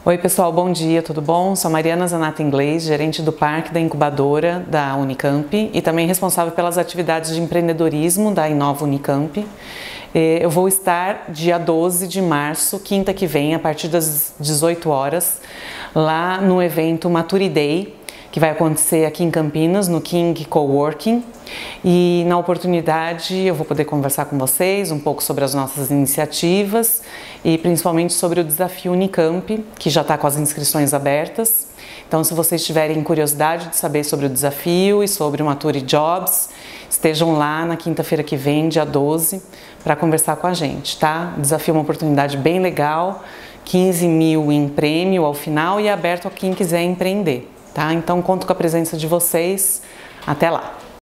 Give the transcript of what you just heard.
Oi pessoal, bom dia, tudo bom? Sou Mariana Zanata Inglês, gerente do Parque da Incubadora da Unicamp e também responsável pelas atividades de empreendedorismo da Inova Unicamp. Eu vou estar dia 12 de março, quinta que vem, a partir das 18 horas, lá no evento Mature Day, que vai acontecer aqui em Campinas, no King Coworking. E na oportunidade eu vou poder conversar com vocês um pouco sobre as nossas iniciativas e principalmente sobre o desafio Unicamp, que já está com as inscrições abertas. Então, se vocês tiverem curiosidade de saber sobre o desafio e sobre o Mature Jobs, estejam lá na quinta-feira que vem, dia 12, para conversar com a gente, tá? O desafio é uma oportunidade bem legal, 15 mil em prêmio ao final e é aberto a quem quiser empreender, tá? Então, conto com a presença de vocês. Até lá!